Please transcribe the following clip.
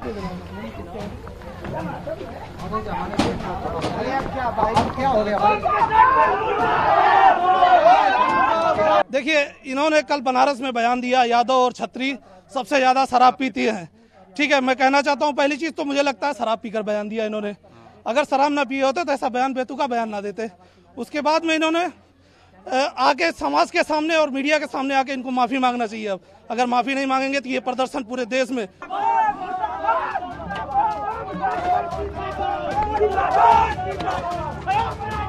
देखिए, इन्होंने कल बनारस में बयान दिया यादव और छत्री सबसे ज्यादा शराब पीती हैं। ठीक है, मैं कहना चाहता हूँ पहली चीज तो मुझे लगता है शराब पीकर बयान दिया इन्होंने। अगर शराब ना पिए होते तो ऐसा बयान बेतुका बयान ना देते। उसके बाद में इन्होंने आके समाज के सामने और मीडिया के सामने आके इनको माफी मांगना चाहिए। अब अगर माफी नहीं मांगेंगे तो ये प्रदर्शन पूरे देश में